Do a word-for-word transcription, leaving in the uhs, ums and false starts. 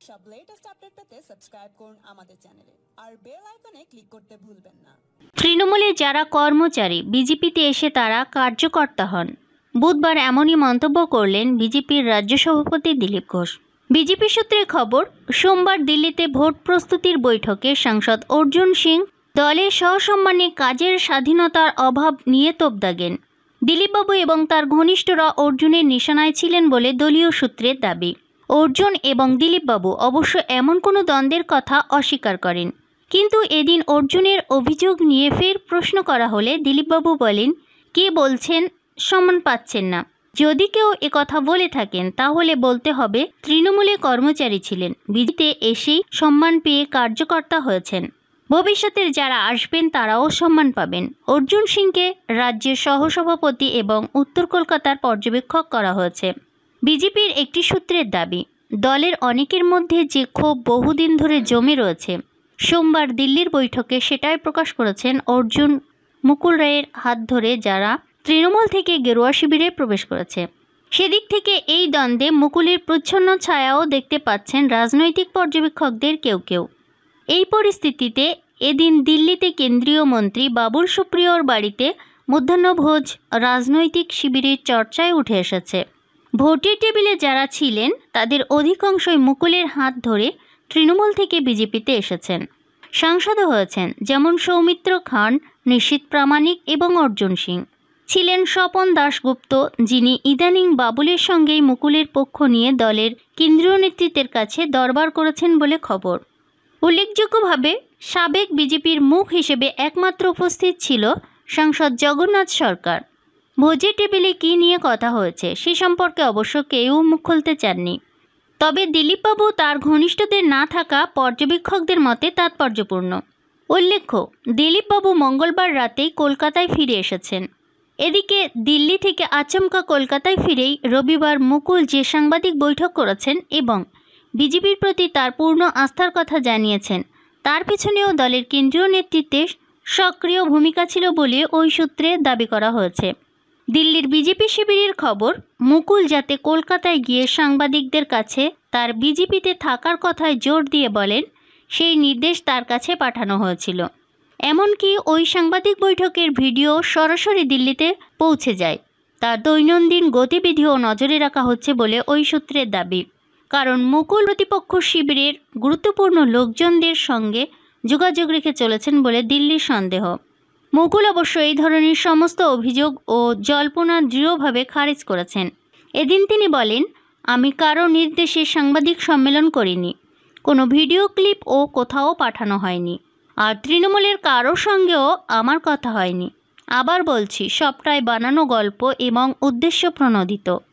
সব latest update পেতে subscribe করুন আমাদের চ্যানেলে আর বেল আইকনে ক্লিক করতে ভুলবেন না। তৃণমূলে যারা কর্মচারী বিজেপিতে এসে তারা কার্যকর্তা হন, বুধবার এমনই মন্তব্য করলেন বিজেপির রাজ্য সভাপতি দিলীপ ঘোষ। বিজেপি সূত্রে খবর, সোমবার দিল্লিতে ভোট প্রস্তুতির বৈঠকে সাংসদ অর্জুন সিং দলের সহসম্মানে কাজের স্বাধীনতার অভাব নিয়ে তোপ দাগেন। দিলীপবাবু এবং তার ঘনিষ্ঠরা অর্জুনের নিশানায় ছিলেন বলে দলীয় সূত্রের দাবি। অর্জুন এবং দিলীপবাবু অবশ্য এমন কোনো দ্বন্দ্বের কথা অস্বীকার করেন, কিন্তু এদিন অর্জুনের অভিযোগ নিয়ে ফের প্রশ্ন করা হলে দিলীপবাবু বলেন, কে বলছেন সম্মান পাচ্ছেন না? যদি কেউ একথা বলে থাকেন তাহলে বলতে হবে তৃণমূলে কর্মচারী ছিলেন, বিজেপিতে এসেই সম্মান পেয়ে কার্যকর্তা হয়েছেন। ভবিষ্যতের যারা আসবেন তারাও সম্মান পাবেন। অর্জুন সিংকে রাজ্যের সহসভাপতি এবং উত্তর কলকাতার পর্যবেক্ষক করা হয়েছে। বিজেপির একটি সূত্রের দাবি, দলের অনেকের মধ্যে যে ক্ষোভ বহুদিন ধরে জমে রয়েছে, সোমবার দিল্লির বৈঠকে সেটাই প্রকাশ করেছেন অর্জুন মুকুল রায়ের হাত ধরে যারা তৃণমূল থেকে গেরুয়া শিবিরে প্রবেশ করেছে। সেদিক থেকে এই দ্বন্দ্বে মুকুলের প্রচ্ছন্ন ছায়াও দেখতে পাচ্ছেন রাজনৈতিক পর্যবেক্ষকদের কেউ কেউ। এই পরিস্থিতিতে এদিন দিল্লিতে কেন্দ্রীয় মন্ত্রী বাবুল সুপ্রিয়র বাড়িতে মধ্যাহ্নভোজ রাজনৈতিক শিবিরের চর্চায় উঠে এসেছে। ভোটের টেবিলে যারা ছিলেন তাদের অধিকাংশই মুকুলের হাত ধরে তৃণমূল থেকে বিজেপিতে এসেছেন, সাংসদও হয়েছেন, যেমন সৌমিত্র খান, নিশীথ প্রামাণিক এবং অর্জুন সিং। ছিলেন স্বপন দাশগুপ্ত, যিনি ইদানিং বাবুলের সঙ্গেই মুকুলের পক্ষ নিয়ে দলের কেন্দ্রীয় নেতৃত্বের কাছে দরবার করেছেন বলে খবর। উল্লেখযোগ্যভাবে সাবেক বিজেপির মুখ হিসেবে একমাত্র উপস্থিত ছিল সাংসদ জগন্নাথ সরকার। ভোজের টেবিলে কী নিয়ে কথা হয়েছে সে সম্পর্কে অবশ্য কেউ মুখ খুলতে চাননি। তবে দিলীপবাবু তার ঘনিষ্ঠদের না থাকা পর্যবেক্ষকদের মতে তাৎপর্যপূর্ণ। উল্লেখ্য, দিলীপবাবু মঙ্গলবার রাতেই কলকাতায় ফিরে এসেছেন। এদিকে দিল্লি থেকে আচমকা কলকাতায় ফিরেই রবিবার মুকুল যে সাংবাদিক বৈঠক করেছেন এবং বিজেপির প্রতি তার পূর্ণ আস্থার কথা জানিয়েছেন, তার পিছনেও দলের কেন্দ্রীয় নেতৃত্বের সক্রিয় ভূমিকা ছিল বলে ওই সূত্রে দাবি করা হয়েছে। দিল্লির বিজেপি শিবিরের খবর, মুকুল যাতে কলকাতায় গিয়ে সাংবাদিকদের কাছে তার বিজেপিতে থাকার কথায় জোর দিয়ে বলেন, সেই নির্দেশ তার কাছে পাঠানো হয়েছিল। এমনকি ওই সাংবাদিক বৈঠকের ভিডিও সরাসরি দিল্লিতে পৌঁছে যায়। তার দৈনন্দিন গতিবিধিও নজরে রাখা হচ্ছে বলে ওই সূত্রের দাবি, কারণ মুকুল প্রতিপক্ষ শিবিরের গুরুত্বপূর্ণ লোকজনদের সঙ্গে যোগাযোগ রেখে চলেছেন বলে দিল্লির সন্দেহ। মুকুল অবশ্য এই ধরনের সমস্ত অভিযোগ ও জল্পনা দৃঢ়ভাবে খারিজ করেছেন। এদিন তিনি বলেন, আমি কারো নির্দেশে সাংবাদিক সম্মেলন করিনি, কোনো ভিডিও ক্লিপ ও কোথাও পাঠানো হয়নি, আর তৃণমূলের কারো সঙ্গেও আমার কথা হয়নি। আবার বলছি, সবটাই বানানো গল্প এবং উদ্দেশ্য প্রণোদিত।